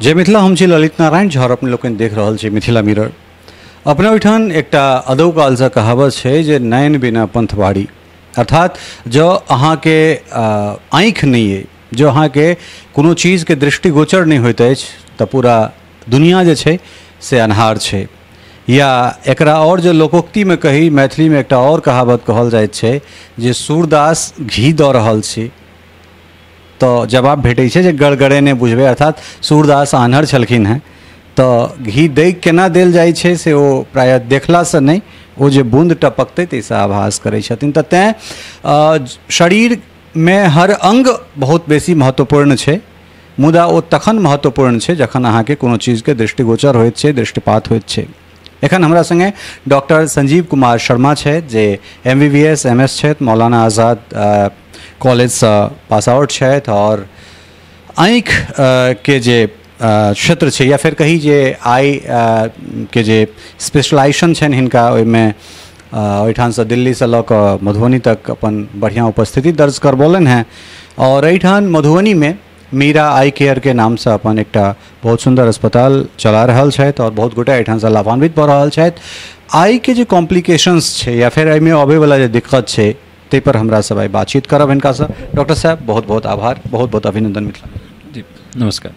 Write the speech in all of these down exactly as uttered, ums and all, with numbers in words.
जय मिथिला, हम छी ललित नारायण झा और अपने लोग देख रहा छी मिथिला मिरर। अपने ओहिठान एकटा अदौ कालसँ कहावत है जे नयन बिना पंथ बाड़ी, अर्थात जो अहाँ के आँखि नहीं है, जो अहाँ के कोनो चीज़ के दृष्टिगोचर नहीं होइत अछि तऽ पूरा दुनिया जे छै से अन्हार छै। या एकरा और जो लोकोक्ति में कही, मैथिली में एकटा और कहावत कहल जाइत छै जे सूरदास घी दऽ रहल छी तो जवाब भेटै छै जे गड़गड़े ने बुझबे, अर्थात सूरदास आन्हर छलखिन हैं तो घी दै केना देल जाइ छै से ओ प्रायः देखला से नहीं, ओ जे बूंद टपकतै ताहिसँ आभास करै छथिन। तऽ तेँ शरीर में हर अंग बहुत बेसी महत्वपूर्ण छै, मुदा ओ तखन महत्वपूर्ण छै जखन अहाँके कोनो चीज़ के दृष्टिगोचर होइत छै, दृष्टिपात होइत छै। एखन हमरा संगे डॉक्टर संजीव कुमार शर्मा छथि जे M B B S M S छथि, मौलाना आज़ाद कॉलेज से पास आउट छथि और आँखि के जे क्षेत्र छै या फिर कही जे आई के जे स्पेशलाइजेशन छनि हिनका, ओहिमे ओहिठान से दिल्ली से लऽ कऽ मधुबनी तक अपन बढ़िया उपस्थिति दर्ज करबौलनि हैं। और एहिठान मधुबनी में मीरा आई केयर के नाम से अपन एकटा बहुत सुंदर अस्पताल चला रहल छथि और बहुत गोटे एहिठान से लाभान्वित भऽ रहल छथि। आई के जे कॉम्प्लिकेशंस छै या फिर एहिमे आबे वाला जे दिक्कत छै ते पर हमरा सब आई बातचीत करब हिनका से। डॉक्टर साहब बहुत बहुत आभार, बहुत बहुत अभिनंदन मिथिला जी, नमस्कार।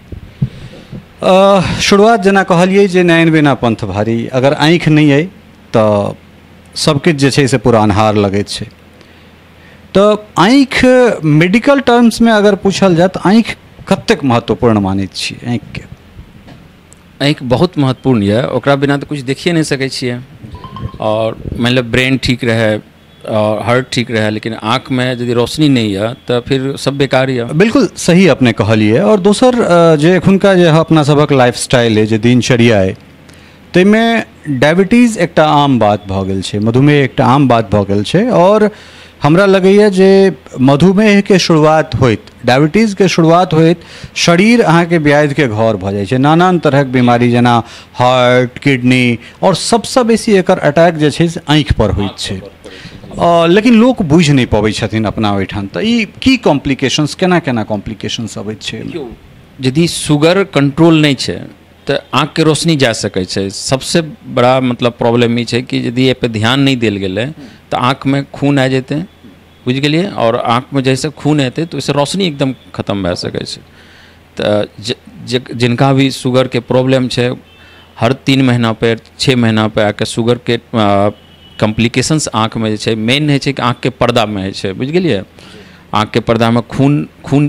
शुरुआत जेना कहलिए जे नयन बिना पंथ भारी, अगर आँखि नहीं अइ तो सबकिछु जे छै से पूरा अन्हार लगैत छै। तो आँखि मेडिकल टर्म्स में अगर पूछल जाए तो आँखि कतेक महत्वपूर्ण मानैत छियै? आँखि के आँखि बहुत महत्वपूर्ण है, ओकरा बिना तो कुछ देखिए नहीं सकै छियै। और मान लो ब्रेन ठीक रहे और हार्ट ठीक रहे, लेकिन आँख में यदि रोशनी नहीं है तो फिर सब बेकार है। बिल्कुल सही अपने कहलिए। और दोसर जे एखुनका जे अपना सबक लाइफ स्टाइल है, जे दिनचर्या है, ताहिमे डायबिटीज एकटा आम बात भऽ गेल छै, मधुमेह एकटा आम बात भऽ गेल छै। और हमरा लगैए जे मधुमेह के शुरुआत होइत, डायबिटीज के शुरुआत होइत, शरीर अहाँ के व्याधि के घर भऽ जाइ छै। नाना तरहक बीमारी जेना हार्ट, किडनी और सबसँ बेसी एकर अटैक जे छै से आँखि पर होइत छै। Uh, लेकिन लोग बुझ नहीं पाबै छथिन अपना ओहिठाम। तऽ ई की कॉम्प्लिकेशंस, केना केना कॉम्प्लिकेशंस अबैत छै? यदि शुगर कंट्रोल नहीं छै तो आँख के रोशनी जा सकै छै। सबसे बड़ा मतलब प्रॉब्लम ई छै कि यदि ए पे ध्यान नहीं देल गेलै तो आँख में खून आ जेतै, बुझ गेलिए, और आँख में जैसे खून एतै तो उससे रोशनी एकदम खत्म भए सकै छै। तो जिनका भी शुगर के प्रॉब्लम छै, हर तीन महीना पे छः महीना पे आके शुगर के कॉम्प्लिकेशंस आँख में जे मेन है कि आँख के पर्दा में है, बुझ गेलिए। आँख के पर्दा में खून खून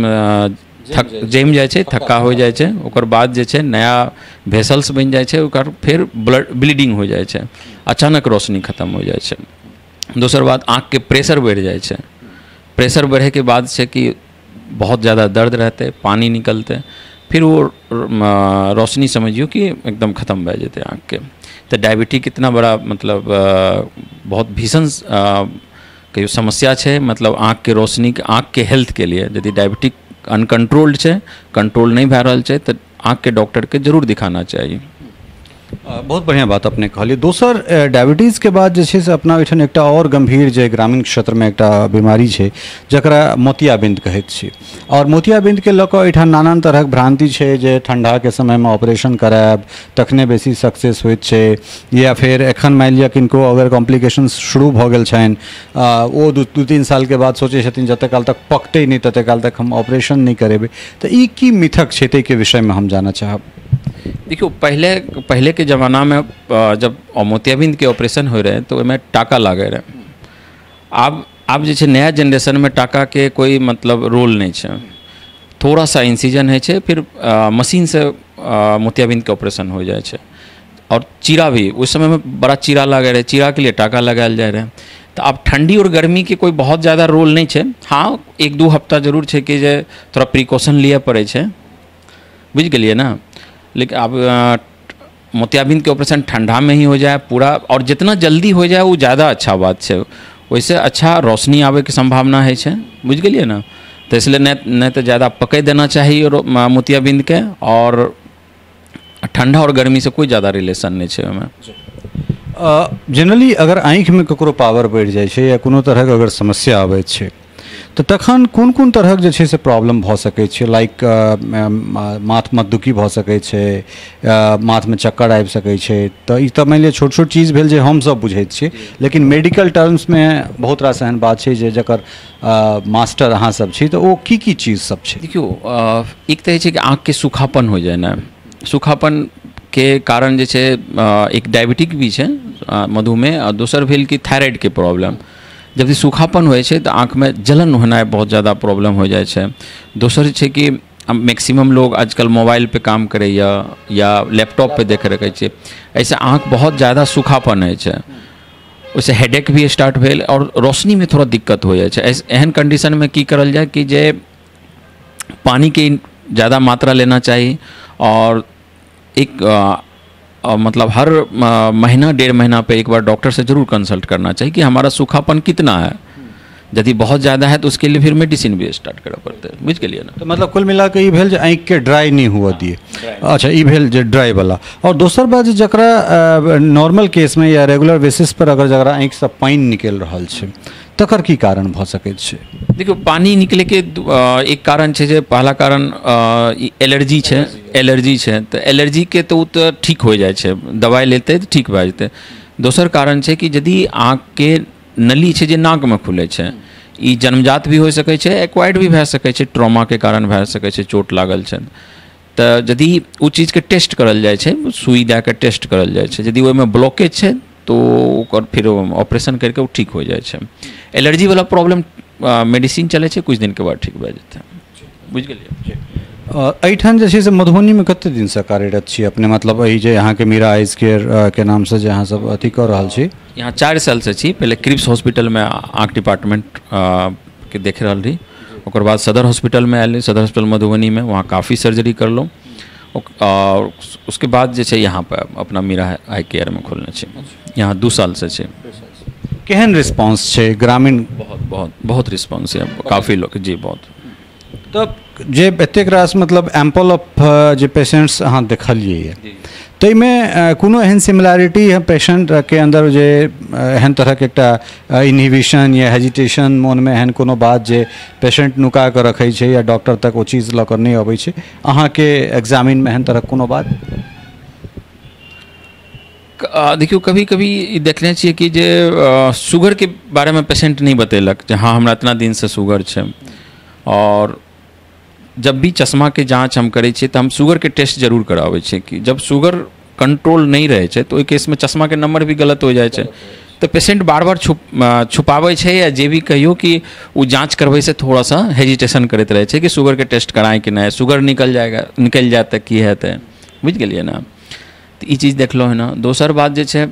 थक जम जाए छै, थक्का हो जाए छै, ओकर बाद जे छै नया वेसल्स बन जाए छै, ओकर फिर ब्लड ब्लीडिंग हो जाए छै, अचानक रोशनी खत्म हो जाए छै। दोसर बात, आँख के प्रेशर बढ़ जाए छै। प्रेशर बढ़े के बाद से कि बहुत ज़्यादा दर्द रहते, पानी निकलते, फिर वो रोशनी समझियो कि एकदम खत्म भए जेते आँख के। तो डायबिटीज कितना बड़ा मतलब बहुत भीषण कहियो समस्या है, मतलब आँख के रोशनी के, आँख के हेल्थ के लिए। यदि डायबिटीज अनकंट्रोल्ड है, कंट्रोल नहीं भए रहल है, तो आँख के डॉक्टर के जरूर दिखाना चाहिए। बहुत बढ़िया बात अपने कहलिए। दोसर, डायबिटीज के बाद जे छै से अपना ओहिठाम एकटा और गंभीर जे ग्रामीण क्षेत्र में एकटा बीमारी छै जकरा मोतियाबिंद कहैत छी। और मोतियाबिंद के लऽ कऽ ओहिठाम नाना तरहक भ्रांति छै जे ठंडा के समय में ऑपरेशन करायब तखने बेसी सक्सेस होइत छै, या फिर एखन मानि लिअ किनको अगर कॉम्प्लिकेशंस शुरू भऽ गेल छनि, ओ दू दू तीन साल के बाद सोचै छथिन जते काल तक पकतै नहीं तते काल तक हम ऑपरेशन नहीं करेबै। तऽ ई की मिथक छै, ताहि के विषय में हम जानना चाहब। देखियो, पहले पहले के ज़माना में जब मोतियाबिंद के ऑपरेशन हो रहे तो में टाका लागे रहे। अब अब जे छै नया जनरेशन में टाका के कोई मतलब रोल नहीं है, थोड़ा सा इंसिजन है छै, फिर आ, मशीन से आ, मोतियाबिंद के ऑपरेशन हो जाए छै। और चीरा भी उस समय में बड़ा चीरा लगे रहे, चीरा के लिए टाका लगायल जाए रहे। तो अब ठंडी और गर्मी के कोई बहुत ज़्यादा रोल नहीं है। हाँ, एक दो हफ्ता जरूर है कि जे थोड़ा प्रिकॉशन लिए पड़े छै, बुझ गेलिए ना। लेकिन अब मोतियाबिंद के ऑपरेशन ठंडा में ही हो जाए पूरा, और जितना जल्दी हो जाए वो ज़्यादा अच्छा बात है। वैसे अच्छा रोशनी आवे की संभावना है, बुझ गेलिए ना। तो इसलिए नहीं नहीं तो ज़्यादा पकड़ देना चाहिए मोतियाबिंद के, और ठंडा और गर्मी से कोई ज़्यादा रिलेशन नहीं है ओहिमे। जनरली अगर आँखि में ककरो पावर बढ़ जाए छै या कोनो तरह अगर समस्या आबै छै तऽ तखन कोन कोन तरहक जे छै से प्रॉब्लम भऽ सकै छै, लाइक माथमे दुखी भऽ सकै छै, माथमे चक्कर आबि सकै छै। तऽ ई तऽ मानि लिअ छोट छोट चीज भेल जे हमसभ बुझैत छियै, लेकिन मेडिकल टर्म्समे बहुत रास एहन बात छै जे जकर मास्टर अहाँ सब छी, तऽ ओ की की चीज सब छै? देखियो, एक तऽ छै कि आँखके सूखापन हो जाए ना, सूखापन के कारण जे छै एक डायबिटिक भी छै, मधुमेह, और दोसर भेल कि थायराइड के प्रॉब्लम। जब सूखापन होइ छै तऽ आँखमे जलन होनाइ बहुत ज़्यादा प्रॉब्लम हो जाइ छै। दोसर छै कि मैक्सिमम लोग आजकल मोबाइल पे काम करैया या लैपटॉप पे देख रखे छै, ऐसे आँख बहुत ज़्यादा सूखापन होइ छै, उससे हेडेक भी स्टार्ट भेल और रोशनी में थोड़ा दिक्कत हो जाए छै। एहन कंडीशन में की करल जाए कि जे पानी के ज़्यादा मात्रा लेना चाहिए, और एक आ, आ, मतलब हर आ, महीना डेढ़ महीना पे एक बार डॉक्टर से ज़रूर कंसल्ट करना चाहिए कि हमारा सूखापन कितना है। यदि बहुत ज़्यादा है तो उसके लिए फिर मेडिसिन भी स्टार्ट करना पड़ता है, बुझ गेलिए ना। तो मतलब कुल मिला के ई भेल जे आँख के ड्राई नहीं हुआ दिए। अच्छा, ई भेल जे ड्राई वाला। और दोसर बात जे जकरा नॉर्मल केस में या रेगुलर बेसिस पर अगर जकरा आँख से पानी निकल रहा है, तकर की कारण भ सकैत छै? देखियो, पानी निकले के एक कारण छै जे पहला कारण एलर्जी छै, एलर्जी छै तो एलर्जी के तो तो ठीक हो जाए छै, दवाई लेते तो ठीक भए जेतै। दोसर कारण छै कि यदि आँख के नली छै जे नाक में खुले छै, ई जन्मजात भी हो सकै छै, एक्वायर्ड भी भए सकै छै, ट्रॉमा के कारण भए सकै छै, चोट लागल छै। तो यदि उ चीज के टेस्ट करल जाए छै, सुई दे के टेस्ट करल जाए छै, यदि ओहिमे ब्लॉकेज छै तो ओकर फिर ऑपरेशन करके वो ठीक हो जाए छै। एलर्जी वाला प्रॉब्लम मेडिसिन चले छै, कुछ दिन के बाद ठीक भए जेतै, बुझ गेलिए। एहिठाम जे छै से मधुबनीमे कते दिनसँ कार्यरत छी अपने? मतलब एहि जे अहाँके मीरा आइज केयर के नाम से जे अहाँ सब अथी कऽ रहल छी? यहाँ चारि साल से छी। पहले क्रिप्स हॉस्पिटल में आँख डिपार्टमेंट के देख रहल रही, ओकर बाद सदर हॉस्पिटल में आयल, सदर हॉस्पिटल मधुबनी में, वहाँ काफ़ी सर्जरी करलहुँ, और उसके बाद जे छै यहाँ पर अपना मीरा आई केयर में खोलने छै, यहाँ दू साल से छै। केहन रिस्पांस छै ग्रामीण? बहुत बहुत बहुत रिस्पांस है, काफ़ी लोग जी बहुत। तब जे एतेक रास मतलब एम्पल ऑफ जे पेशेंट्स अहाँ देखलिए, ताहिमे कोनो एहन सिमिलैरिटी है पेशेंट के अंदर जे एहन तरह के एकटा इनहिबिशन या हेजिटेशन मन में एहन कोनो बात जे पेशेंट नुका के रखे छै या डॉक्टर तक वो चीज लऽ कऽ नहीं अबै छै, अहाँ के एग्जामिन में एहन तरह कोनो बात? देखियो, कभी कभी देखने चाहिए कि जे शुगर के बारे में पेशेंट नहीं बतेलक जे हाँ हमरा इतना दिन से शुगर छै, और जब भी चश्मा के जांच हम करै छियै तो हम शुगर के टेस्ट जरूर कराबै छियै कि जब शुगर कंट्रोल नहीं रहे छै तो ओहि केस में चश्मा के नंबर भी गलत हो जाए छै, तो पेशेंट बार बार छुप छुपाबै छै, या जे भी कहियो कि वो जांच करबै से थोड़ा सा हेजिटेशन करते रहे छै कि शुगर के टेस्ट कराएं कि नहीं, शुगर निकल जाएगा निकल जाए तऽ की हेतै, बुझ गेलिए ना। तो ई चीज देखलो है ना। दोसर बात जे छै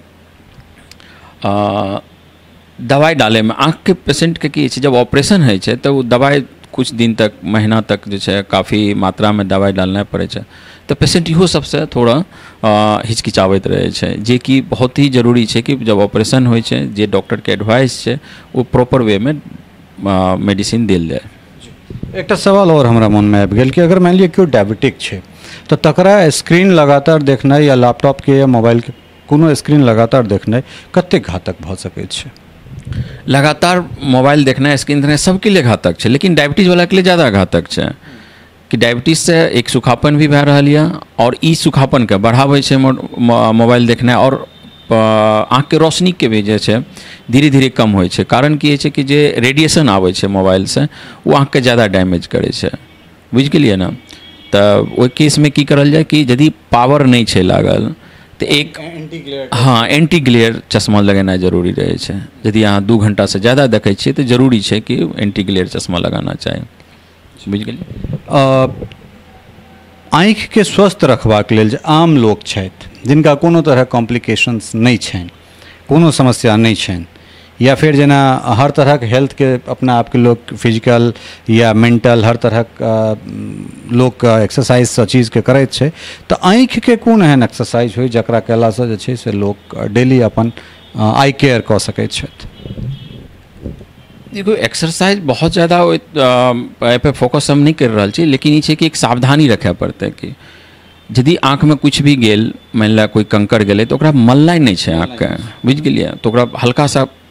दवाई डाले में आँख के पेशेंट के की छै, जब ऑपरेशन है छै तो दवाई कुछ दिन तक महीना तक जो है काफ़ी मात्रा में दवाई डालना पड़े छै, तो पेशेंट इहो सबसे थोड़ा हिचकिचावैत रहे छै, जे कि बहुत ही जरूरी छै कि जब ऑपरेशन होइ छै, जे डॉक्टर के एडवाइस छै वो प्रॉपर वे में मेडिसिन देल जाए। एकटा सवाल और हमरा मन में आबि गेल कि अगर मान लिअ केओ डायबिटिक छै तो तकरा स्क्रीन लगातार देखनाइ या लैपटॉप के या मोबाइल के कोनो स्क्रीन लगातार देखनाइ कते घातक भऽ सकैत छै? लगातार मोबाइल देखना, स्क्रीन देखना सबके लिए घातक है, लेकिन डायबिटीज वाला के लिए ज़्यादा घातक है कि डायबिटीज से एक सूखापन भी भए रहल है, और ई सूखापन के बढ़ावे छै मोबाइल देखना, और आँख के रोशनी के भी जे छै धीरे धीरे कम होइ छै। कारण की है कि जे रेडिएशन आवे छै मोबाइल से वो आँख के ज़्यादा डैमेज करे छै, बुझ गेलिए ना। तो ओहि केस में की करल जाए कि यदि पावर नहीं छै लागल तो एक हाँ एंटी ग्लेयर चश्मा लगाना जरूरी रहे छै। यदि अहाँ दू घंटा से ज़्यादा देखै छियै तो जरूरी छै कि एंटी ग्लेयर चश्मा लगाना चाहिए, बुझ गेलिए। आँख के स्वस्थ रखबाक लेल जे आम लोक छथि जिनका कोनो तरह कॉम्प्लिकेशंस नहीं छनि, कोनो समस्या नहीं छनि, या फिर जेना हर तरह के हेल्थ के अपना आप के लोग फिजिकल या मेंटल हर तरह लोग एक्सरसाइज सब चीज के करैत छै, तो आँख के कोन एहन एक्सरसाइज होय जकरा कयला से जे छै से लोग डेली अपन आई केयर कऽ सकैत छथि? देखो, एक्सरसाइज बहुत ज़्यादा पे फोकस हम नहीं कर रहा छी, लेकिन ई छै कि एक सावधानी रखे पड़ते कि यदि आँख में कुछ भी गेल, मान लिया कोई कंकर गेले तो ओकरा मलनाइ नहीं छै आँख के, बुझ गेलिए, तो ओकरा हल्का सा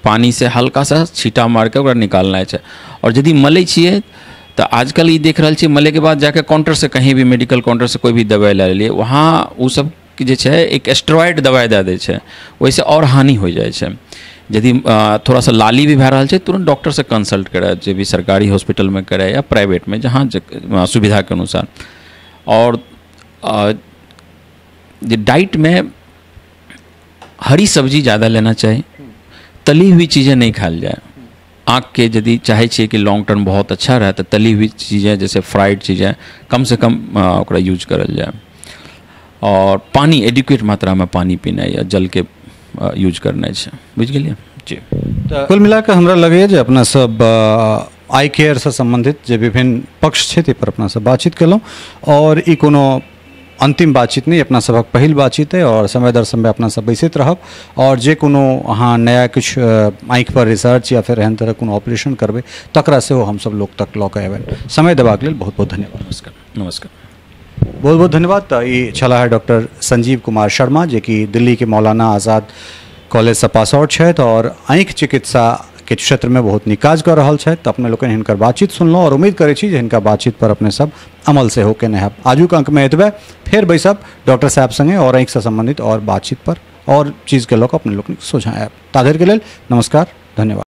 पानी से हल्का सा छीटा मार के ओकरा निकालना है। और यदि मलै छिए तो आजकल ये देख रहा छे मले के बाद जाके काउंटर से कहीं भी मेडिकल काउंटर से कोई भी दवाई ले लिए, वहाँ वो सब जे छे एक स्टेरॉइड दवाई दे दै छे, वैसे और हानि हो जाए छे। यदि थोड़ा सा लाली भी भए रहा है तुरंत डॉक्टर से कंसल्ट करे, जो भी सरकारी हॉस्पिटल में करे या प्राइवेट में, जहाँ सुविधा के अनुसार। और डाइट में हरी सब्जी ज़्यादा लेना चाहिए, तली हुई चीज़ें नहीं खाल जाए। आँख के यदि चाहे छे कि लॉन्ग टर्म बहुत अच्छा रहे तो तली हुई चीज़ें जैसे फ्राइड चीज़ें कम से कम ओकरा यूज करल जाए। और पानी एडिक्वेट मात्रा में पानी पीना या जल के यूज करना है, बुझ गेलिए जी। कुल मिला के हमरा लगे जे अपना सब आई केयर से संबंधित जे विभिन्न पक्ष छे पर अपना सब बातचीत केलहुँ, और ई कोनो अंतिम बातचीत नहीं, अपना सबक पहिल बातचीत है। और समय दर समय अपना सब बैसैत रहब, और जे कोनो अहाँ नया कुछ आँखि पर रिसर्च या फिर एहन तरह कोनो ऑपरेशन करबे तकरा से हम सब लोग तक लऽ के अयबनि। समय देबाक लेल बहुत बहुत धन्यवाद। नमस्कार नमस्कार बहुत बहुत धन्यवाद। तो ये छला है डॉक्टर संजीव कुमार शर्मा, जे कि दिल्ली के मौलाना आज़ाद कॉलेज से पास आउट छथि और आँखि चिकित्सा के क्षेत्र में बहुत नीक काज कर रहल छथि। तो अपने लोग हिनकर बातचीत सुनलहुँ और उम्मीद करै छी जे हिनका बातचीत पर अपने सब अमल से होके नहब। आजुक अंक में एतबे, फेर बैसब डॉक्टर साहब संगे और आँखि से संबंधित और बातचीत पर और चीज़ के लोग अपने लोग सोझा आयब। ताधर के लेल नमस्कार, धन्यवाद।